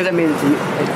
amenity.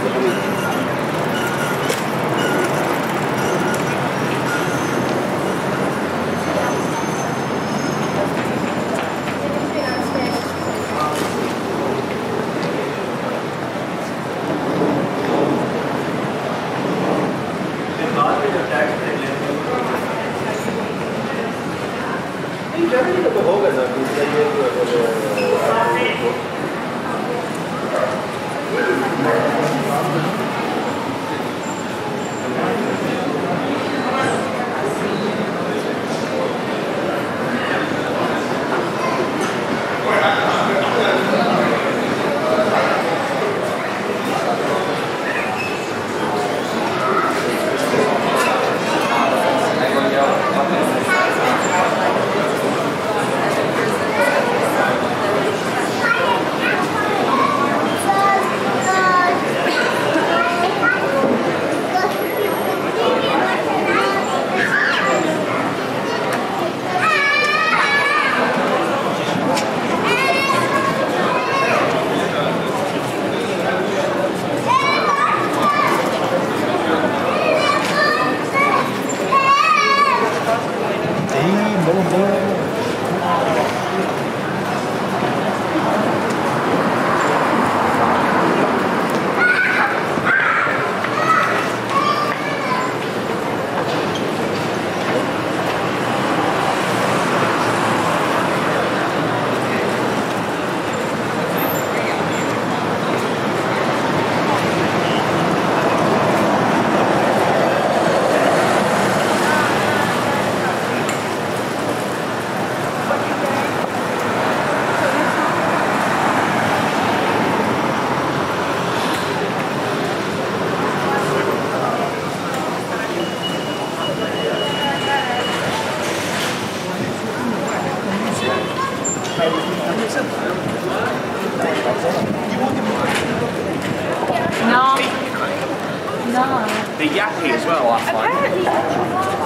The Yappy as well, I find.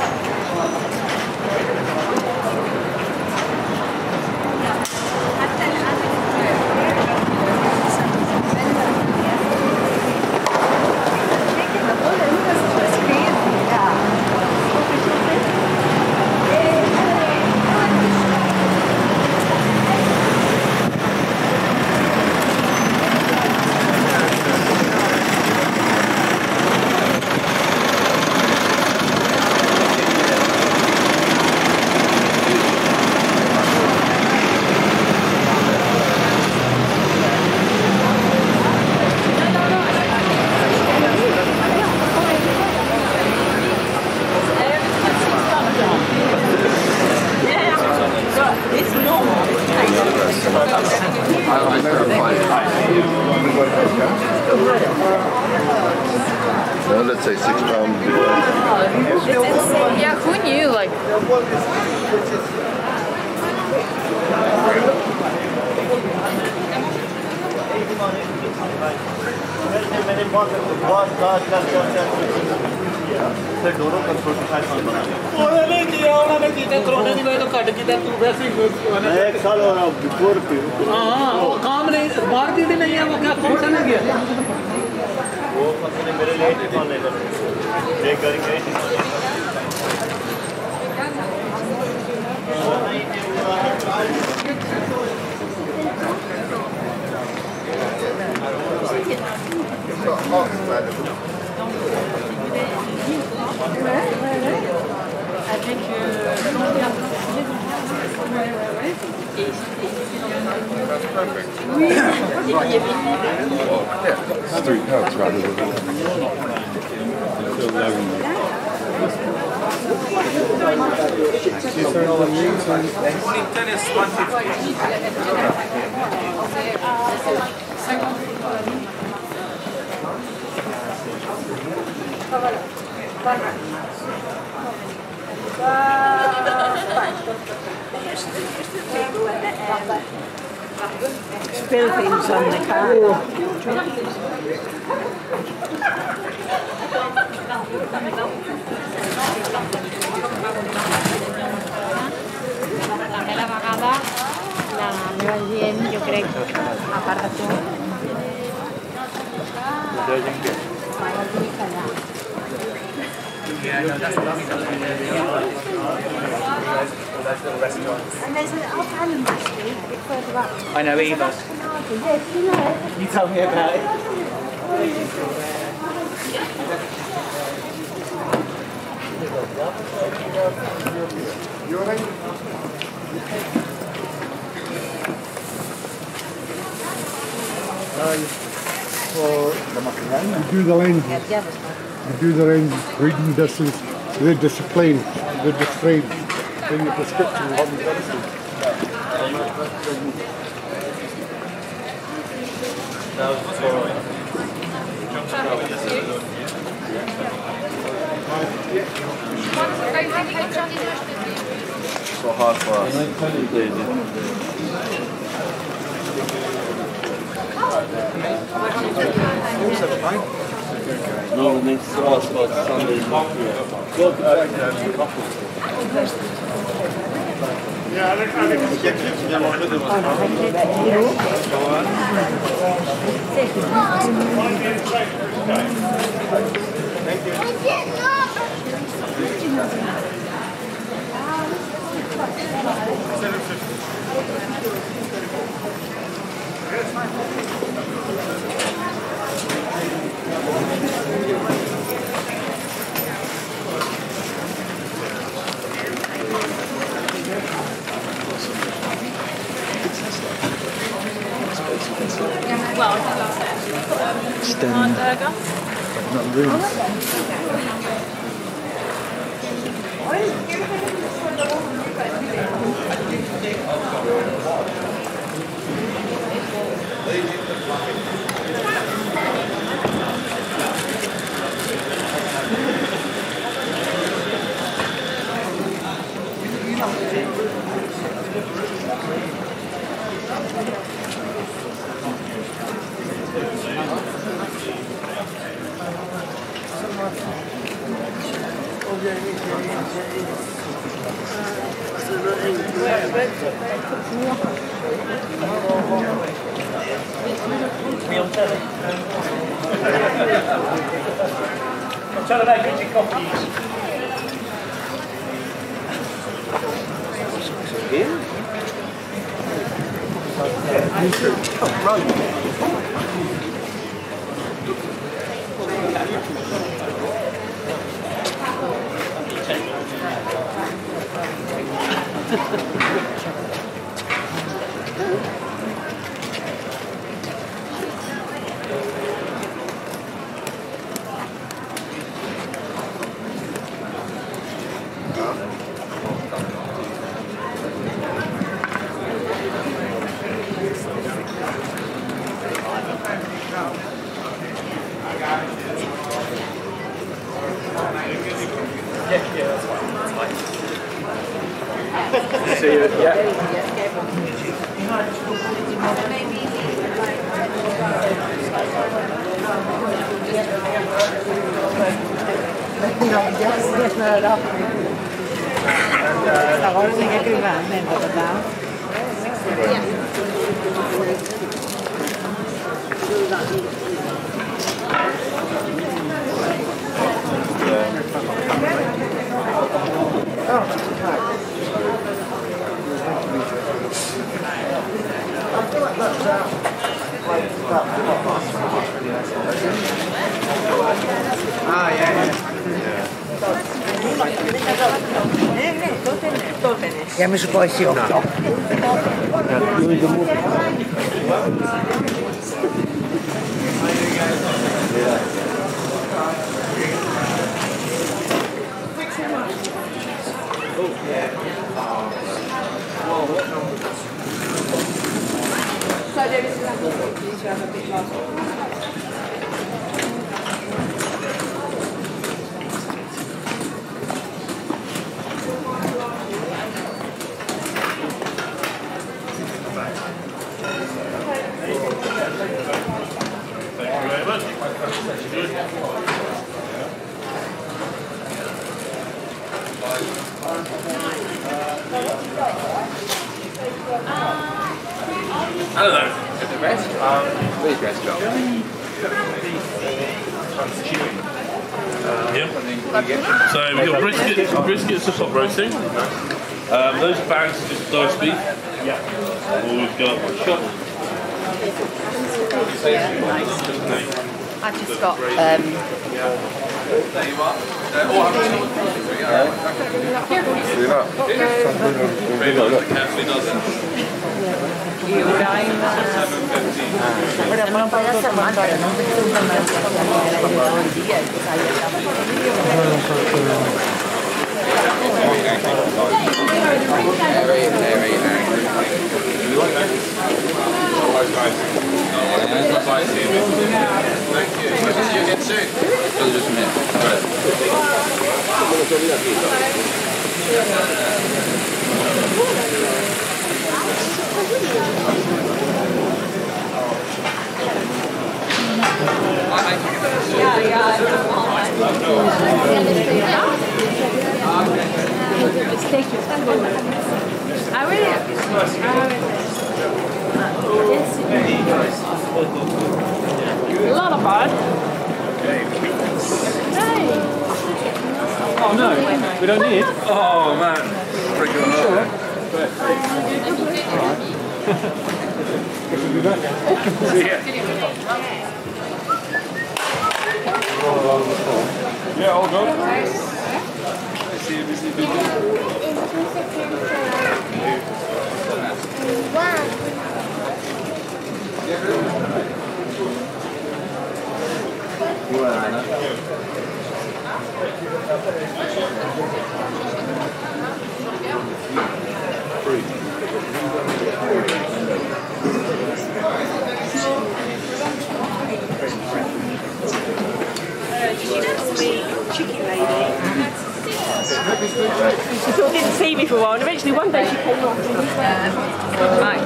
Well, let's say £6. Yeah, who knew? Like. Avec oui. It's £3 rather than Tennis 150. Spill things on the car. També la vegada la meva gent, jo crec, a part de tot, Yeah, no, that's lovely. Those little restaurants. And there's an old animal street a bit further up. I know Eva. Yes, you know. You told me about it. You alright? You do the lens. You do the lens, reading distance, the discipline, the restraint, then the prescription of what you've got to see. So hard for us. No, the next spot Sunday. Yeah, I think Well, burger. not really. I'm trying to make good coffees. See you, yeah. Yes, no, no. Stavo scrivendo da Ah, yeah. Ja mi su poi si occhio. I don't know. The rest? Please rest, John. Yeah. So we've got briskets are top roasting. Those bags are just diced beef. Yeah. Or we've got chop. I just got A lot of fun. Oh no, we don't need. Oh man. Yeah, all good. She sort of didn't see me for a while, and eventually one day she came off. Right.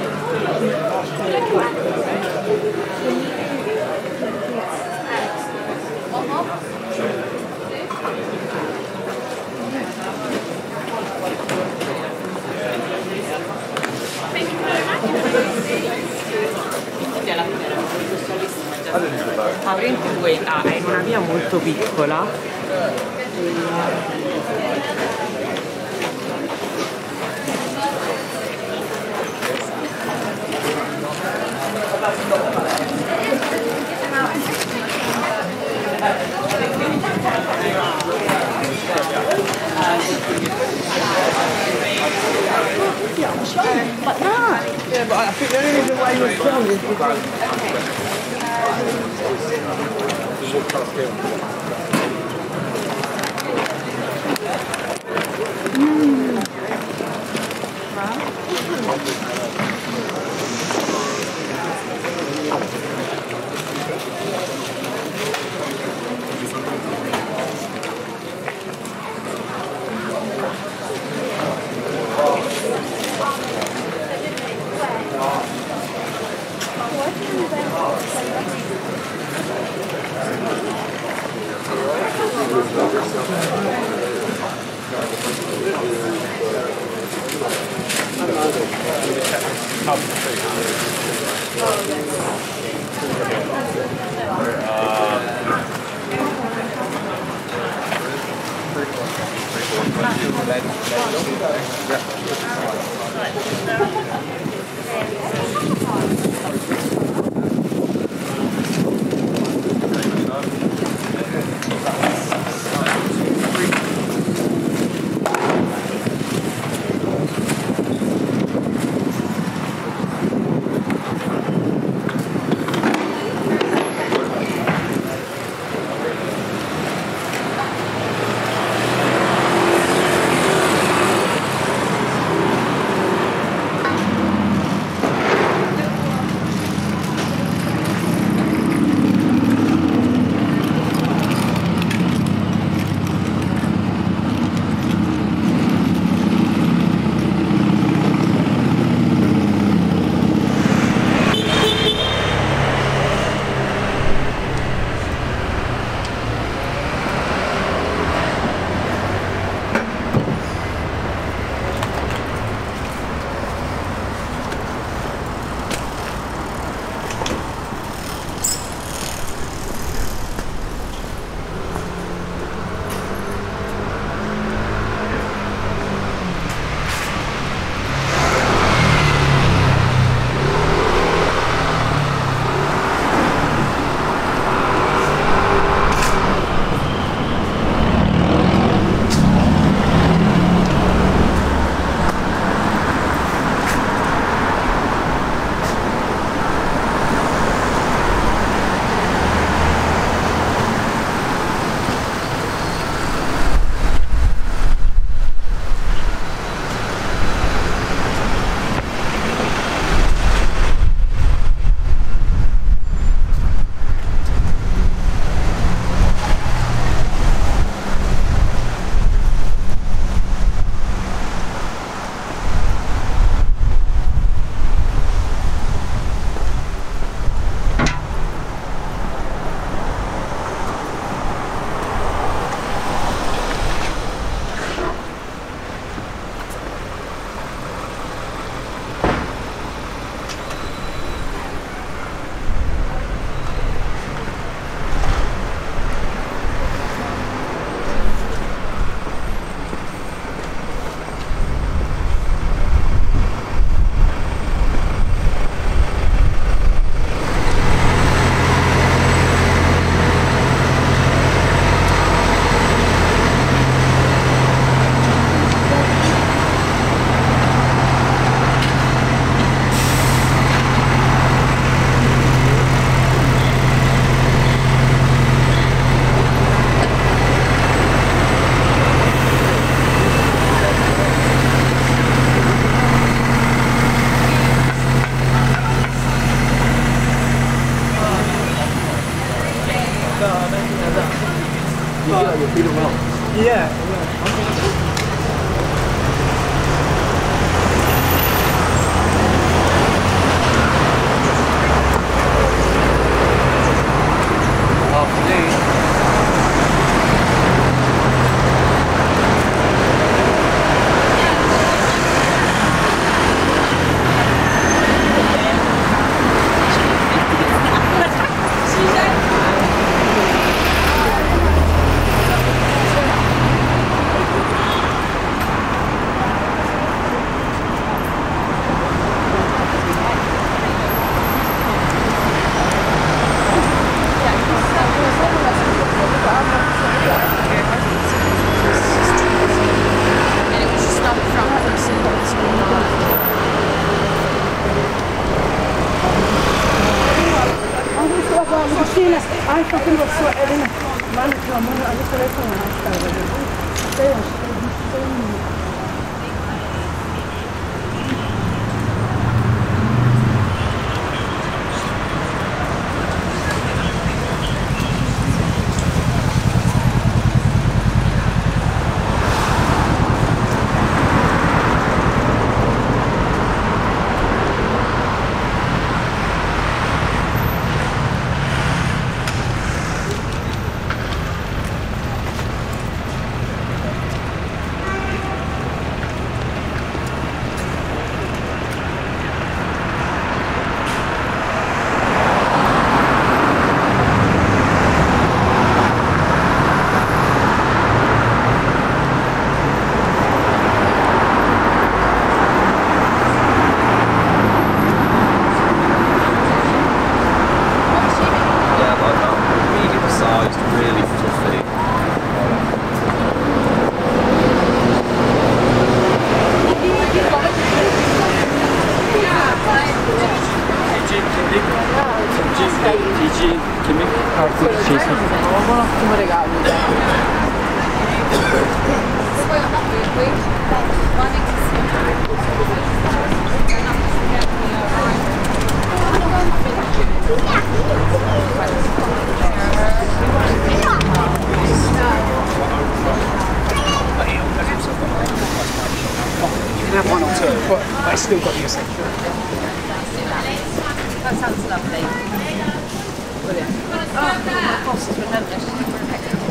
È in una via molto piccola. But no. Yeah, but I think the only reason why you were filmed is because... You do well. Yeah. Afternoon. Ai, tô com você, Helena. Mano, clamando, a gente vai falar. That sounds lovely. Brilliant. Oh, my boss has remembered.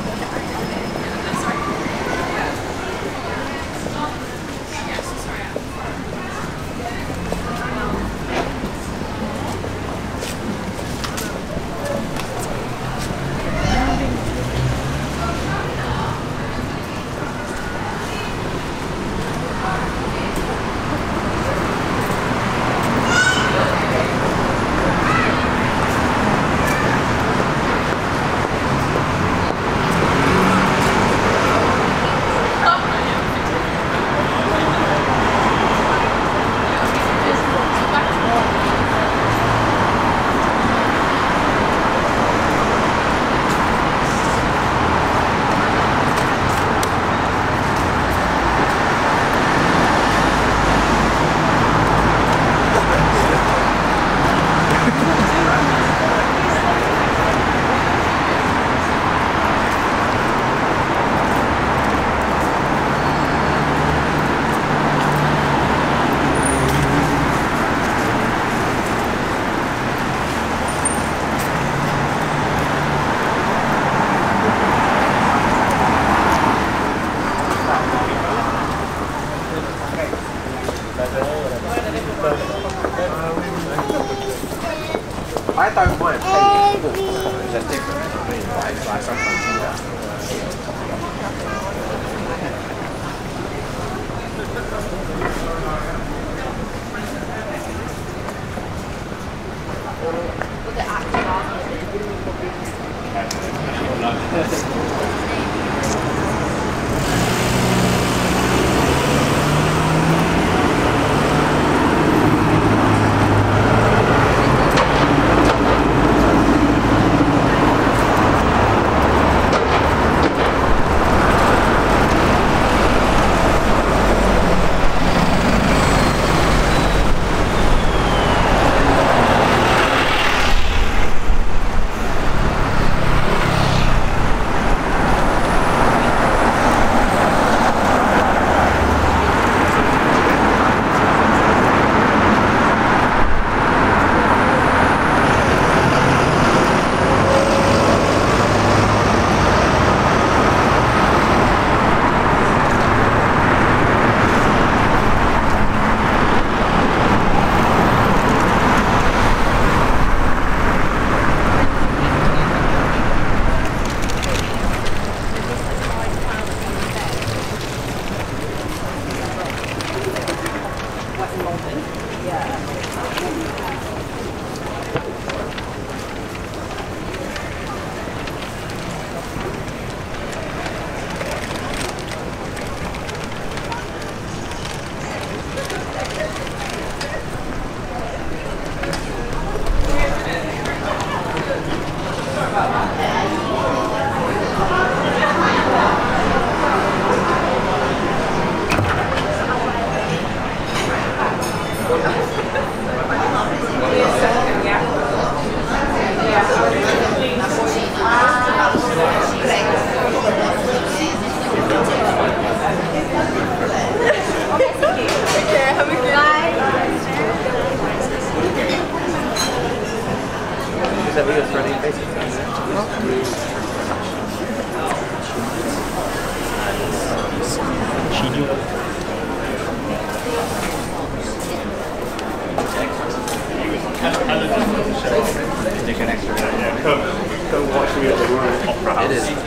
I don't mind taking walks, they're different. I mean, like sometimes do that.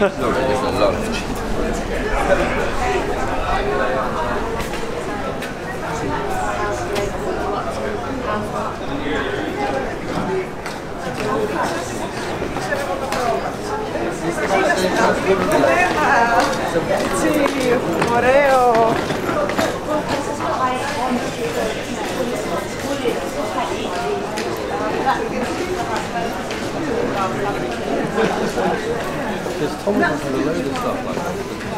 There's a lot of cheese. Sì, Moreo. Because Tom has a load of stuff like that.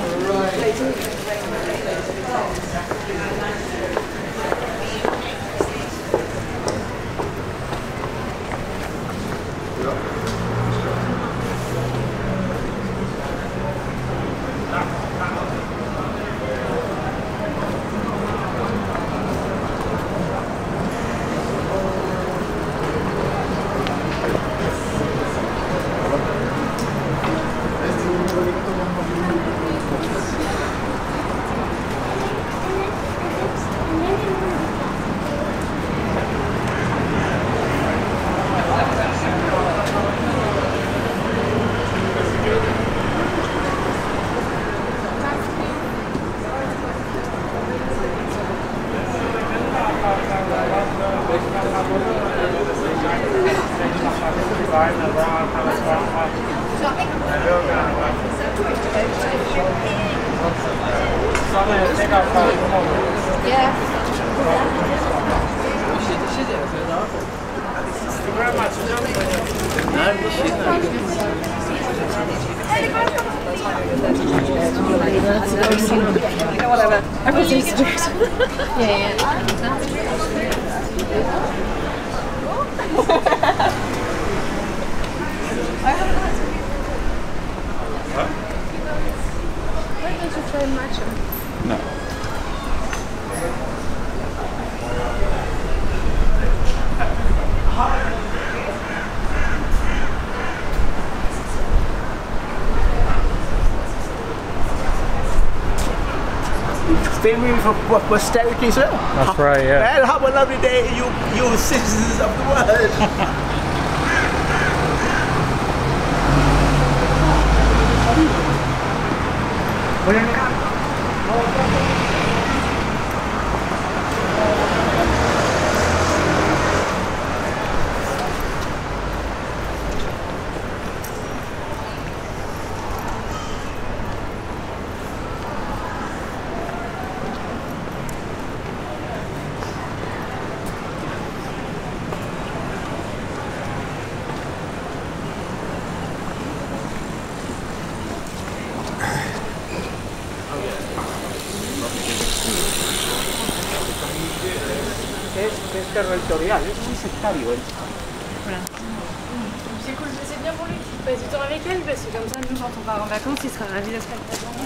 Whatever. Everyone seems to do it. Yeah. Why don't you try and match them? No. Stay with me for posterity, sir. That's right, yeah. Well, have a lovely day, you citizens of the world. Es territorial, es muy sectario. Voilà. C'est cool, c'est bien pour lui. Passe du temps avec elle parce que comme ça, nous, quand on part en vacances, il sera ravi de se faire présent.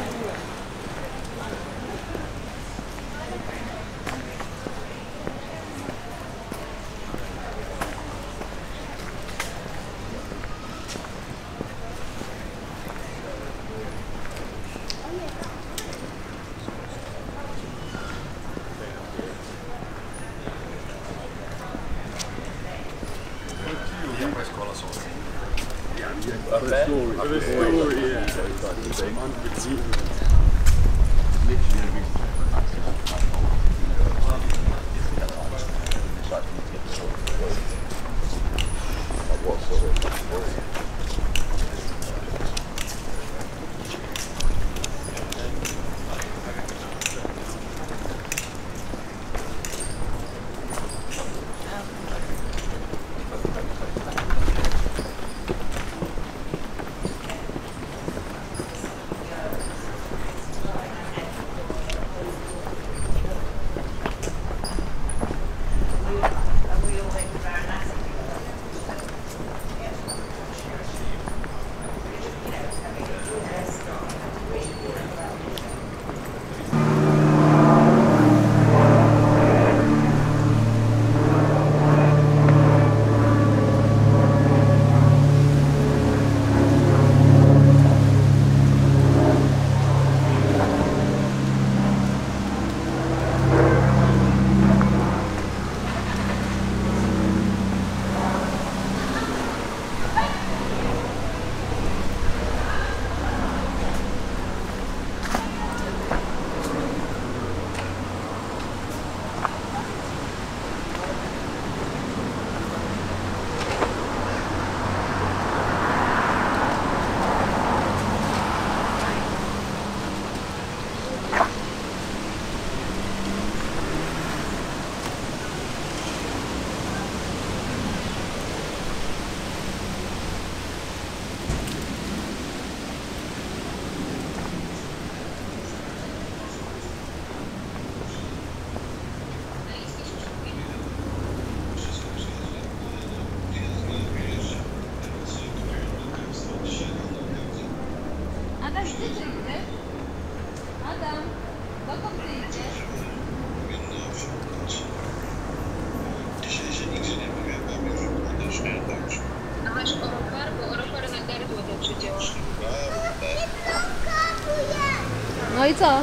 later.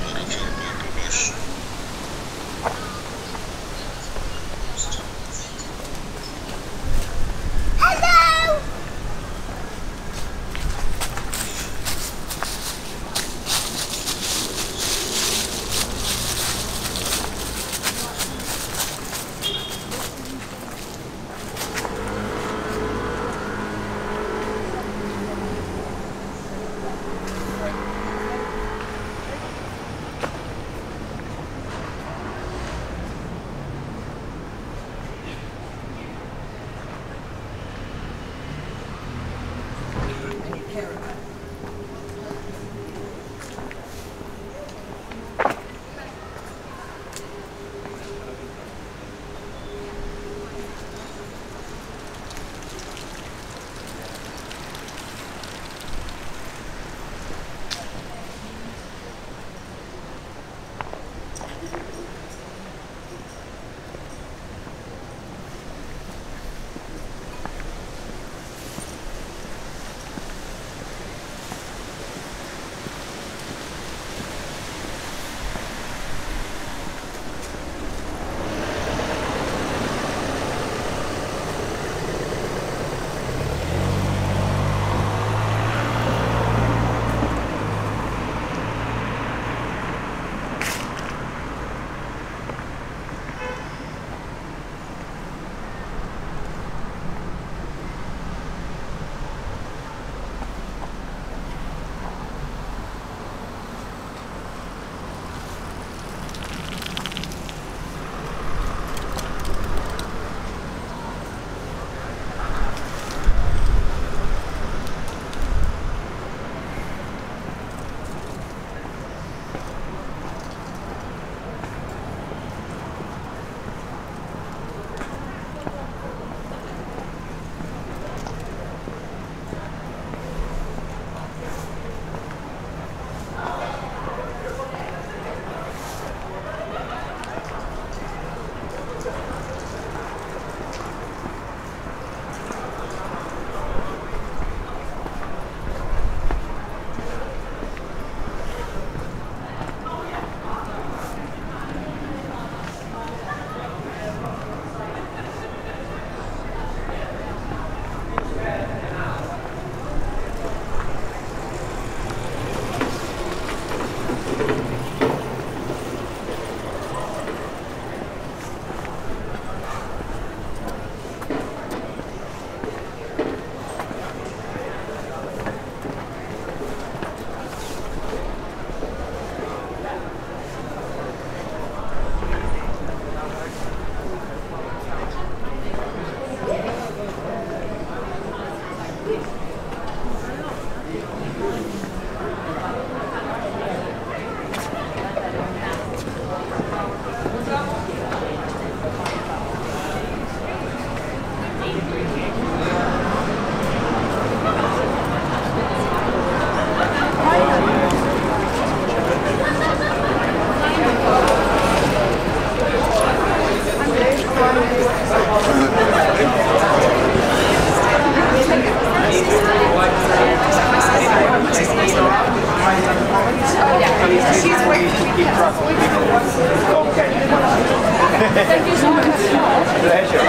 Thank you so much. Pleasure.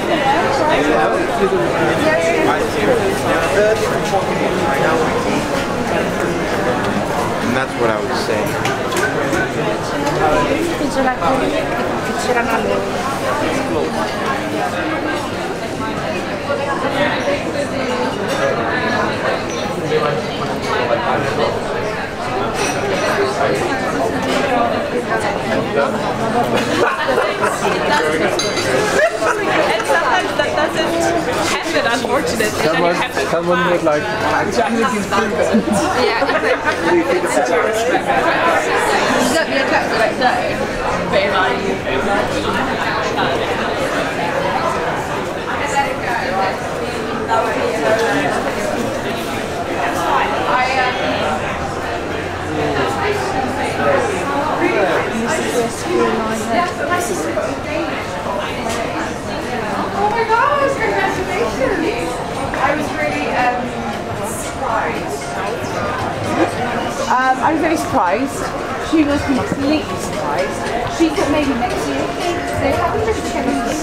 And that's what I would say. And sometimes that doesn't happen, unfortunately. Someone would like, Jack is proven. Yeah, exactly. Look, you're kept right there. Oh my gosh, congratulations! I was really surprised. I was very surprised. She was completely surprised. She thought maybe next year. They haven't just kept I'm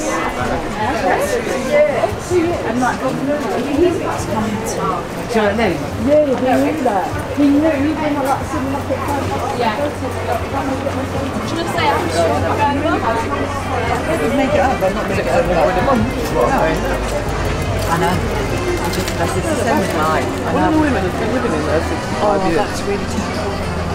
like, he's about to come into. Do you know what I mean? Yeah, he knew that. He knew. He didn't have like sitting up at home. Yeah. Should I say I'm sure I'm going well? Make it up, I'm not making it up in a month. I know. It's the same with mine. One of the women has been living in there for 5 years. That's really terrible.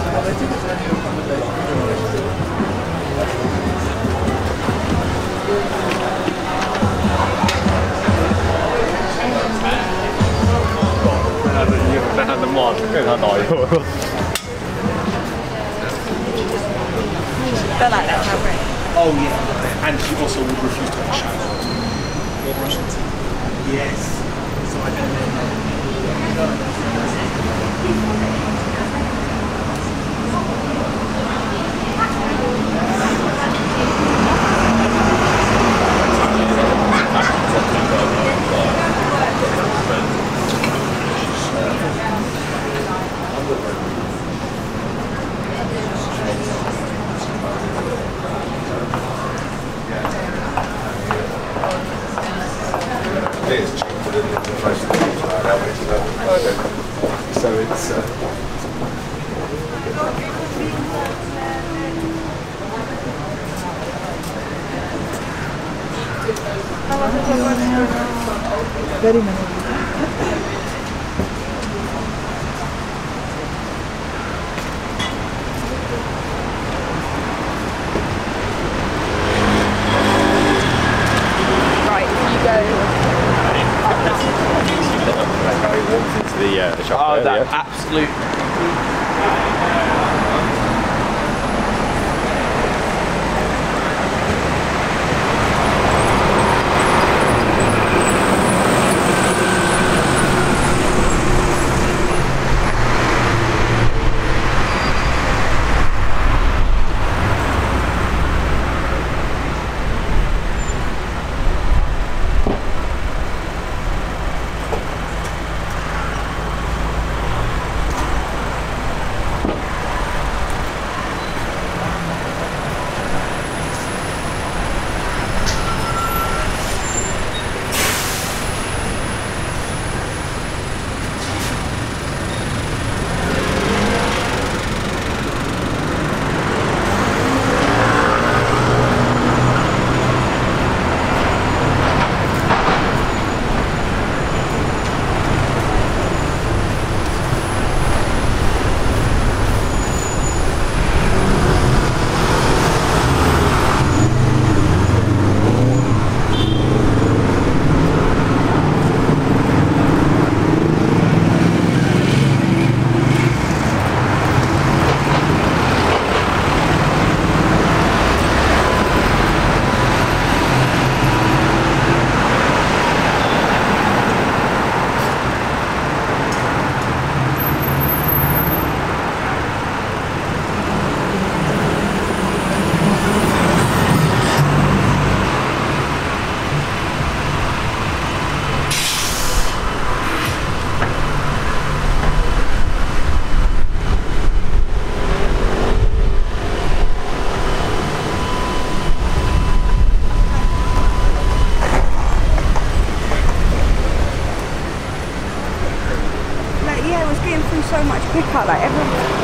The mod, they're like that fabric. Oh yeah, and she also would refuse to have a shower. What Russians? Yes. So I don't It's cheaper than most things like that. So it's Very many. the shop. Oh, that absolute. So much quicker, like everyone.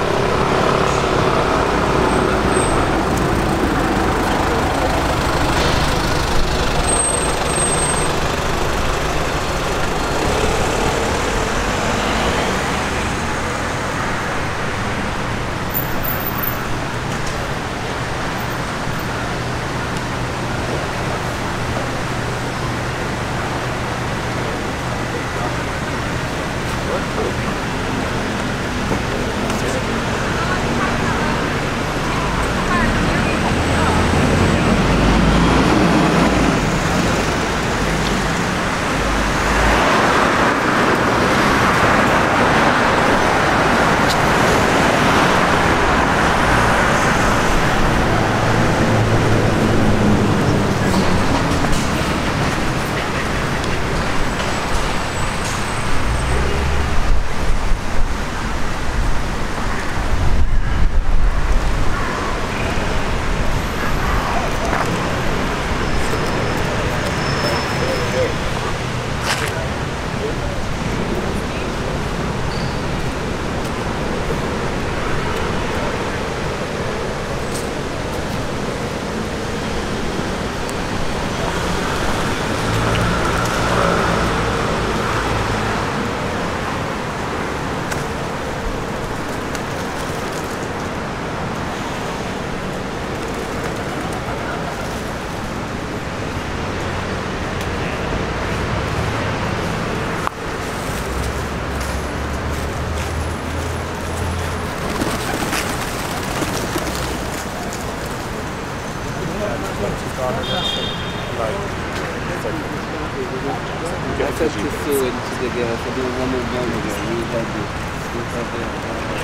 Just to sew it together, so do one more down again. We had this.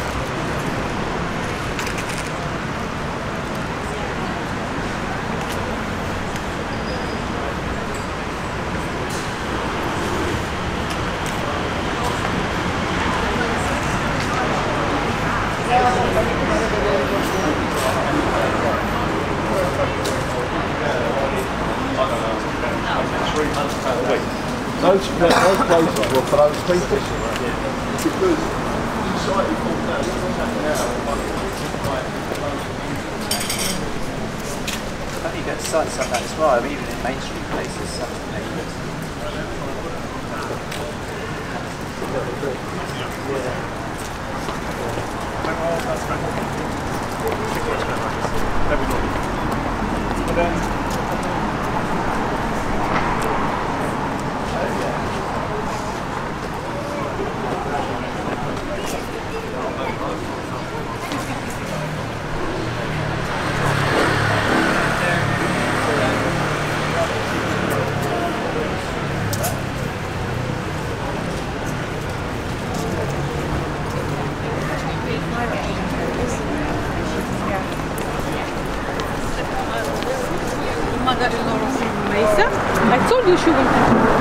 Those places were for those people. Because inside you fall down, I think you get sites like that as well, even in Main Street places, such neighbours. I told you she would.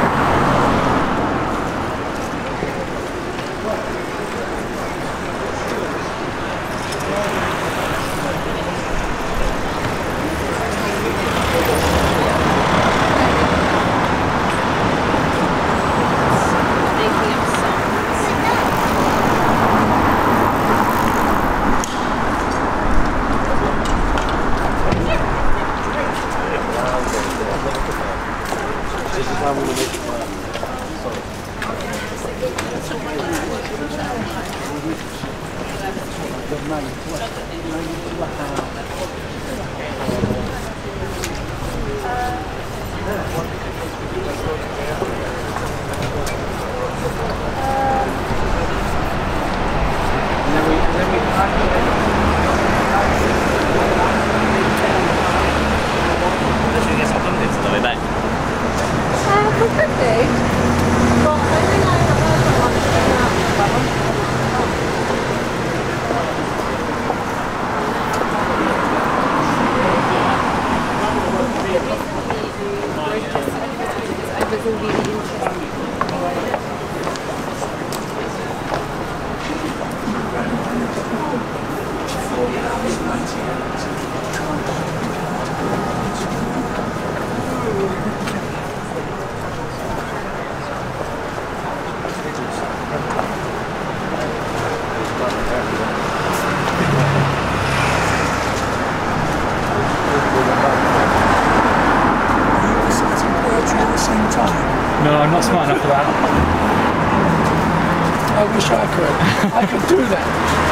No, I'm not smart enough for that. I wish I could. I could do that.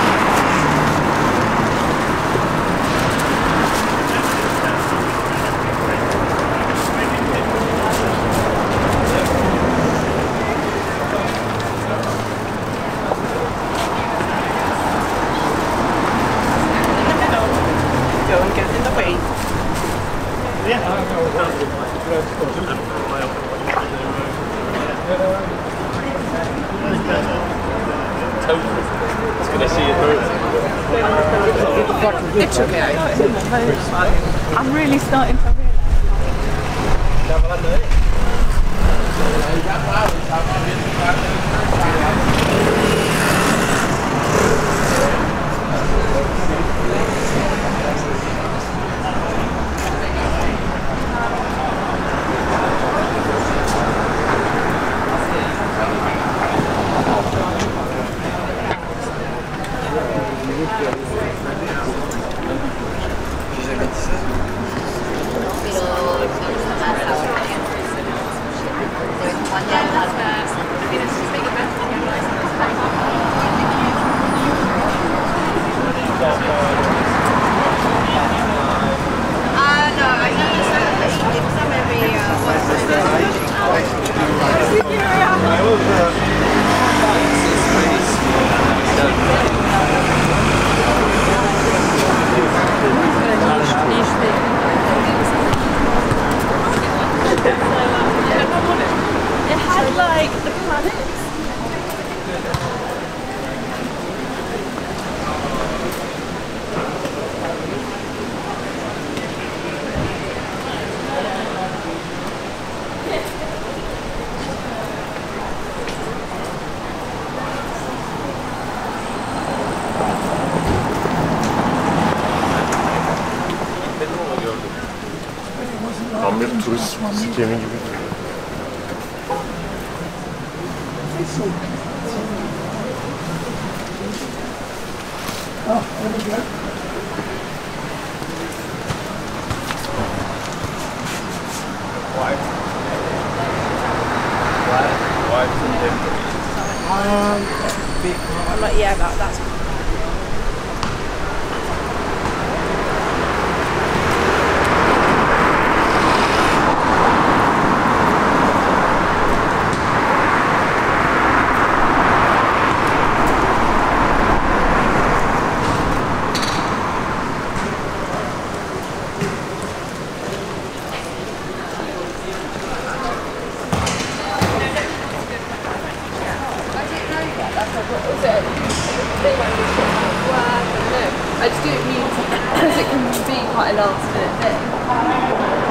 Don't get in the way. It's going to see it through. It's okay. I'm really starting to realise. One day, like the planets. Tam bir turist skemi gibi. Oh, there we go. I'm like, yeah, that's I just do it means because it can be quite a last minute thing.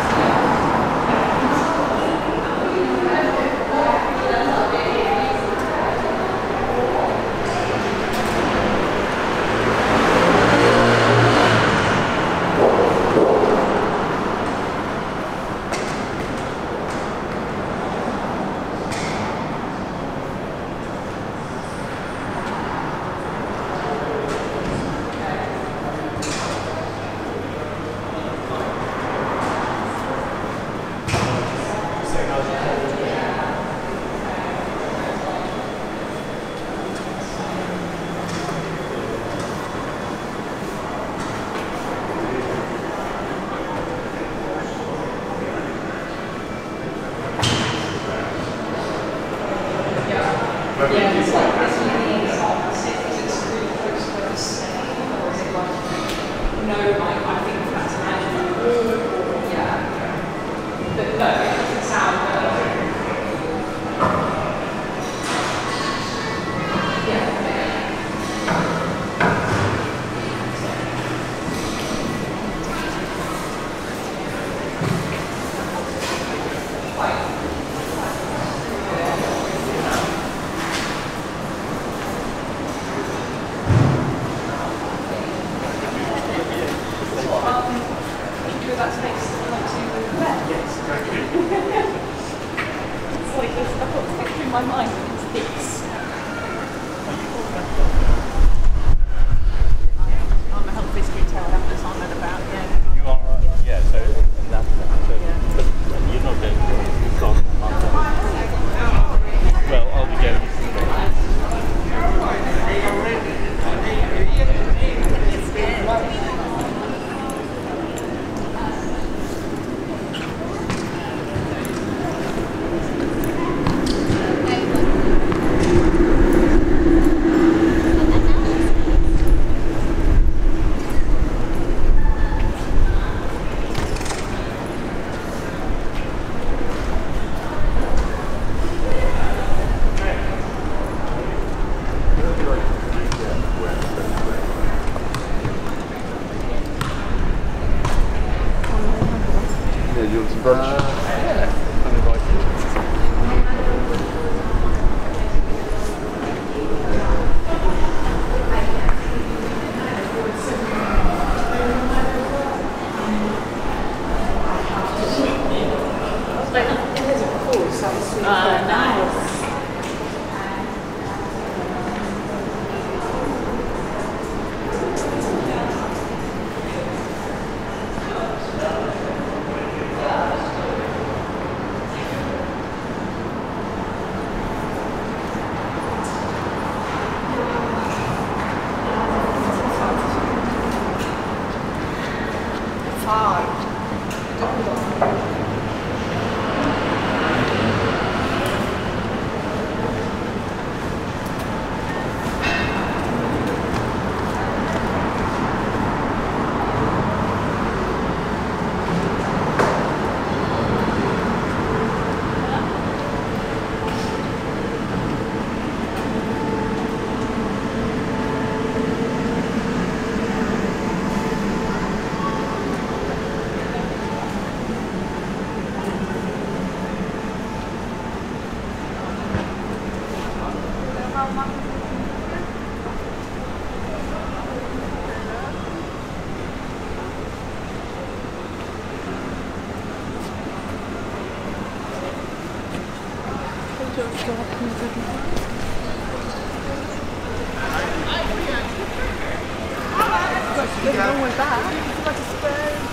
wrong with that. It's like a square.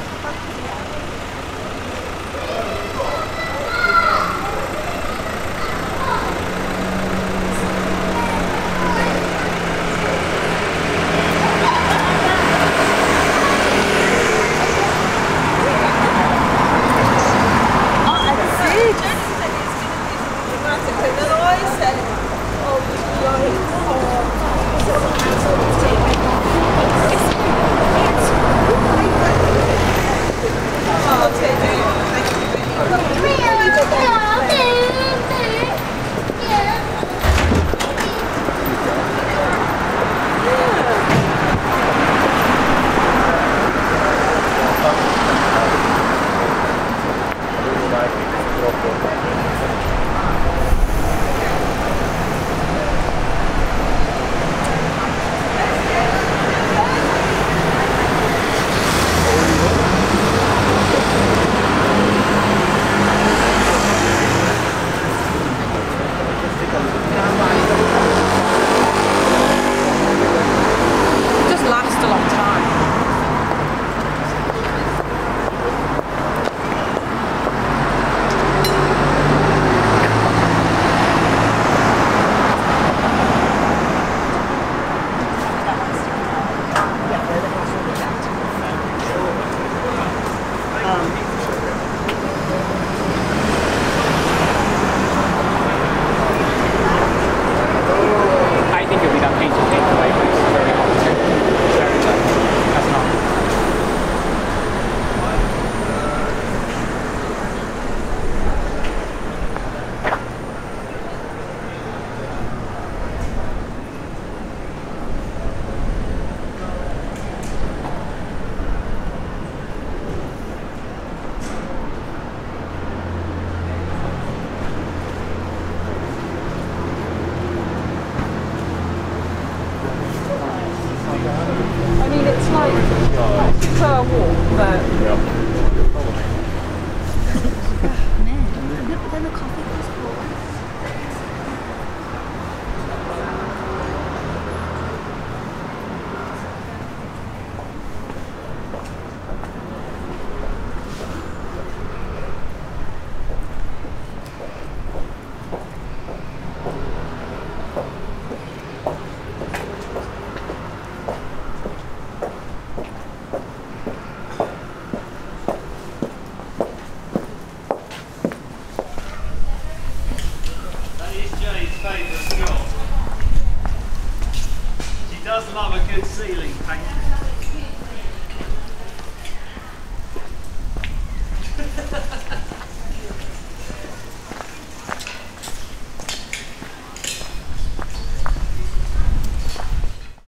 I mean, it's like 6-hour walk, but